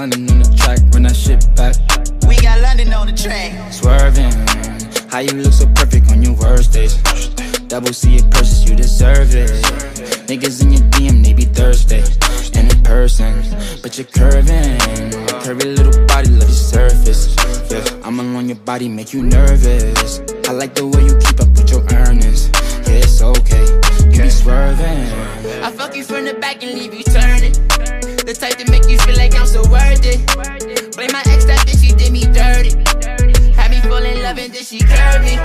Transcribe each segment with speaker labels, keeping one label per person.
Speaker 1: London on the track, run that shit back.
Speaker 2: We got London on the track.
Speaker 1: Swervin', how you look so perfect on your worst days. Double C it purchase, you deserve it. Niggas in your DM, they be thirsty. And in person, but you're curving. Curvy little body, love your surface. Yeah, I'm along your body, make you nervous. I like the way you keep up with your earnings. Yeah, it's okay, you be swerving.
Speaker 2: I fuck you from the back and leave you turning. The type to make you feel like I'm so worth it. Blame my ex, that bitch, she did me dirty. Had me fall in love and then she curved me.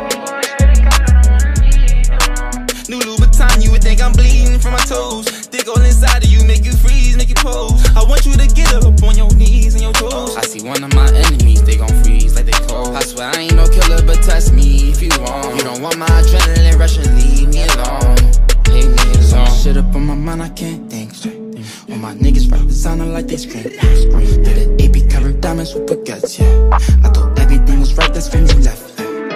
Speaker 2: New Louboutin, you would think I'm bleeding from my toes. Dig all inside of you, make you freeze, make you pose. I want you to get up on your knees and your toes.
Speaker 1: I see one of my enemies, they gon' freeze like they cold. I swear I ain't no killer, but test me if you want. You don't want my adrenaline rush and leave me alone. Leave me alone. Shit up on my mind, I can't think straight. All my niggas rap sounding like they scream. Did an AP covered diamonds with baguettes, yeah. I thought everything was right, that's when you left.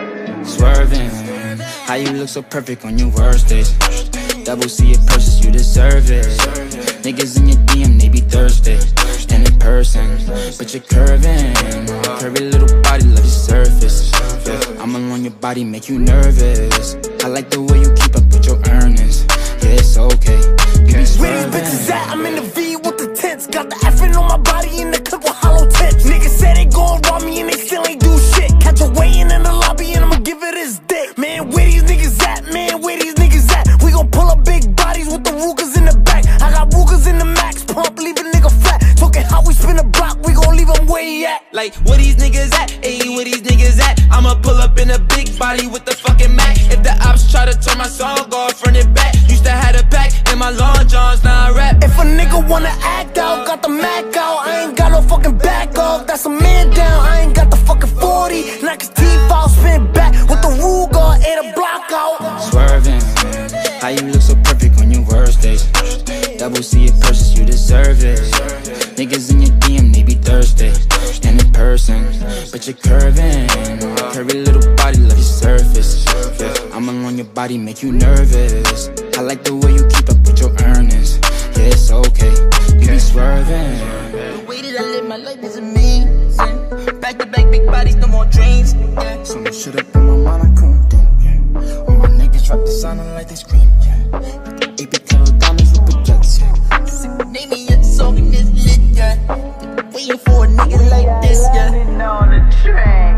Speaker 1: Swerving, how you look so perfect on your worst days. Double C it purchase, you deserve it. Niggas in your DM, they be thirsty. And in person, but you're curving. Curvy little body, love your surface. Yeah, I'm along your body, make you nervous. I like the way you keep up with your earnings. Yeah, it's okay, you be swerving.
Speaker 3: Where these bitches at? I'm in the V with the tents. Got the effing on my body in the clip with hollow tips. Niggas say they gon' rob me and they still ain't do shit. Catch a weigh-in in the lobby and I'ma give it his dick. Man, where these niggas at? Man, where these niggas at? We gon' pull up big bodies with the Rugas in the back. I got Rugas in the max pump, leave a nigga flat. Talking how we spin a block, we gon' leave him where he at.
Speaker 2: Like, where these niggas at? Ayy, where these niggas at? I'ma pull up in a big body with the fucking Mac. If the ops try to turn my song off, run it back. Used to have a pack in my long johns, now I rap.
Speaker 3: If a nigga wanna act out, got the Mac out. I ain't got no fucking back off, that's a man down. I ain't got the fucking 40, knock his teeth out, spin back with the Ruger, ate a block out.
Speaker 1: Swerving, how you look so perfect on your worst days. Double C it purchase, you deserve it. Niggas in your DM, they be thirsty. And in person, but you're curving. Curvy little body, love your surface. Yeah, I'm along your body, make you nervous. I like the way you keep up with your earnings. Yeah, it's okay, you be swerving.
Speaker 2: The way that I live my life is amazing. Back to back, big bodies, no more drains. Yeah.
Speaker 1: So much shit up on my mind, I couldn't think. Yeah. All my niggas rap the sounding like they scream. Yeah. AP covered diamonds with baguettes. Yeah.
Speaker 2: Name me a song in this lit, yeah. Waiting for a nigga like this, yeah. On the track.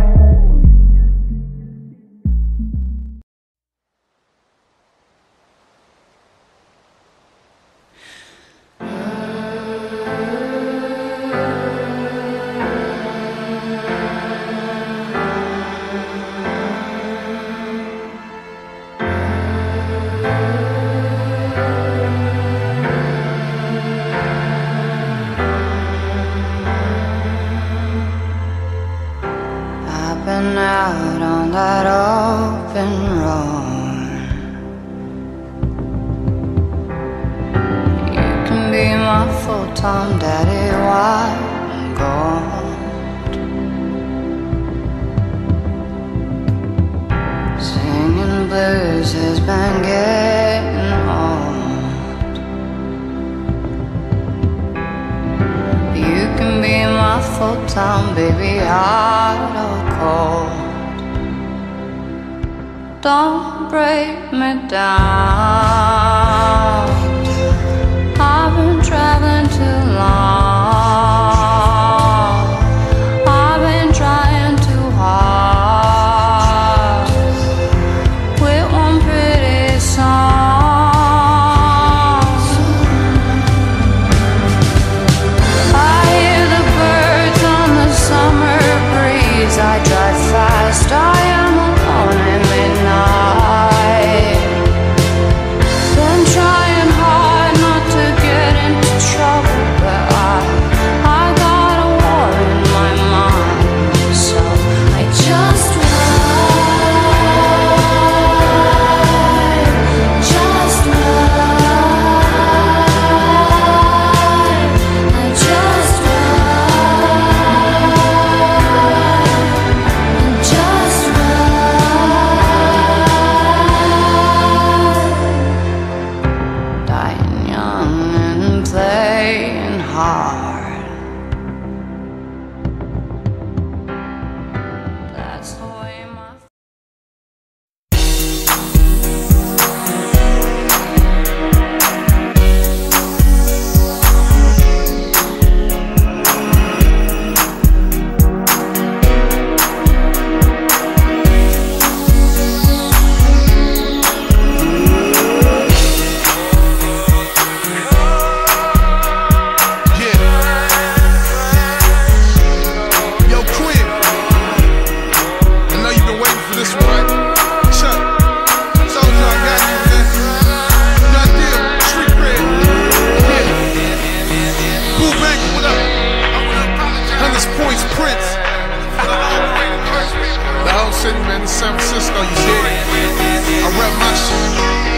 Speaker 4: Out on that open road, you can be my full-time daddy while I'm gone. Singing blues has been getting old. You can be my full-time baby, hot or cold. Don't break me down. I've been traveling too long. I've been trying too hard with one pretty song. I hear the birds on the summer breeze. I drive fast, I am alone at midnight.
Speaker 5: city, man. It's San Francisco, you see it? I rep my shit.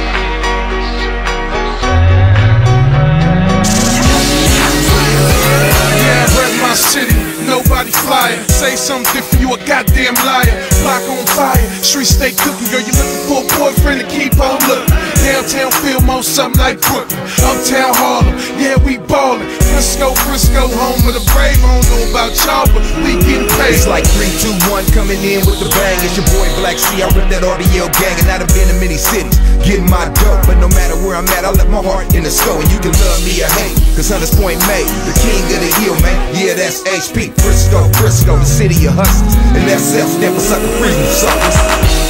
Speaker 5: Yeah, I rep my city. Nobody flyer. Say something different, you a goddamn liar. Block on fire, street stay cooking. Girl, you looking for a boyfriend to keep on looking. Downtown feel more something like Brooklyn. Uptown Harlem, yeah, we ballin'. Frisco, home of the brave. I don't know about y'all, but we getting paid.
Speaker 6: It's like 3, 2, 1 coming in with the bang. It's your boy Black C. I rip that RDL gang, and I done been in many cities getting my dope. But no matter where I'm at, I left my heart in the store. And you can love me or hate, cause Hunters Point made the king of the hill, man. Yeah, that's HP. Frisco, the city of hustlers. And that's self-stamp for sucker prison suckers.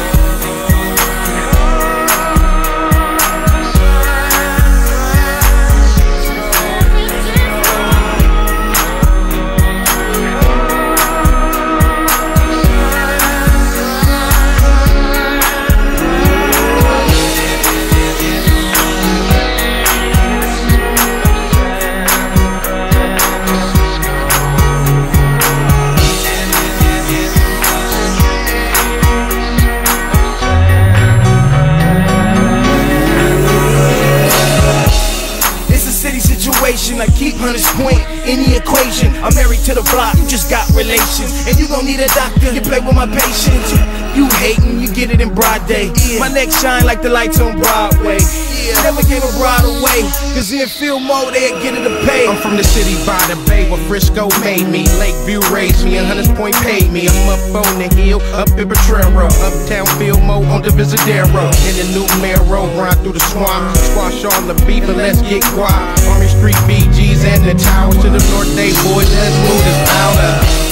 Speaker 3: I keep Hunters Point in the equation. I'm married to the block, you just got relations. And you gon' need a doctor, you play with my patience. You hatin', you get it in broad day. My neck shine like the lights on Broadway. Never gave a bride away, cause in field mode they'll get it to pay.
Speaker 7: I'm from the city by the bay where Frisco made me. Lakeview raised me and Hunters Point paid me. I'm up on the hill, up in Potrero. Uptown field mode on the Visadero. In the new Mero, run through the swamp. Squash all the beef and let's get quiet. Army Street BGs and the towers. To the north day boys, let's move this powder.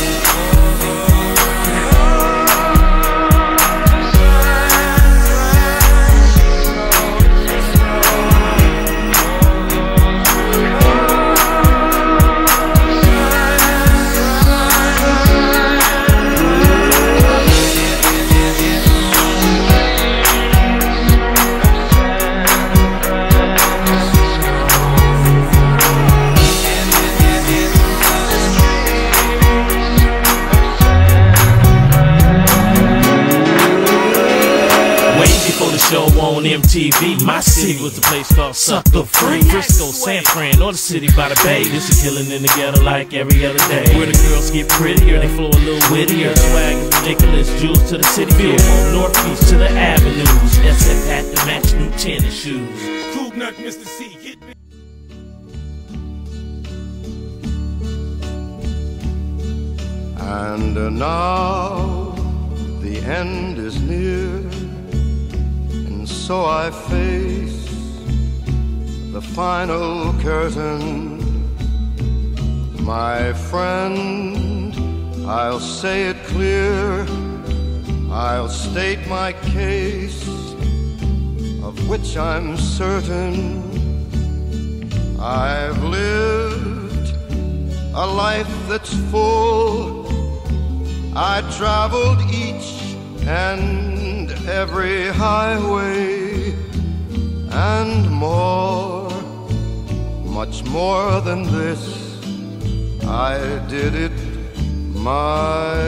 Speaker 8: Show on MTV, my city was a place called Sucker Free. Frisco, San Fran, or the city by the bay. This is killing in the ghetto like every other day. Where the girls get prettier, they flow a little wittier. Swag is ridiculous, jewels to the city view. From Northeast to the avenues, SF hat to match new tennis shoes.
Speaker 5: Cool nut, Mr. C, hit me.
Speaker 9: And now the end is near. So I face the final curtain. My friend, I'll say it clear. I'll state my case, of which I'm certain. I've lived a life that's full. I traveled each and every highway and more, much more than this. I did it my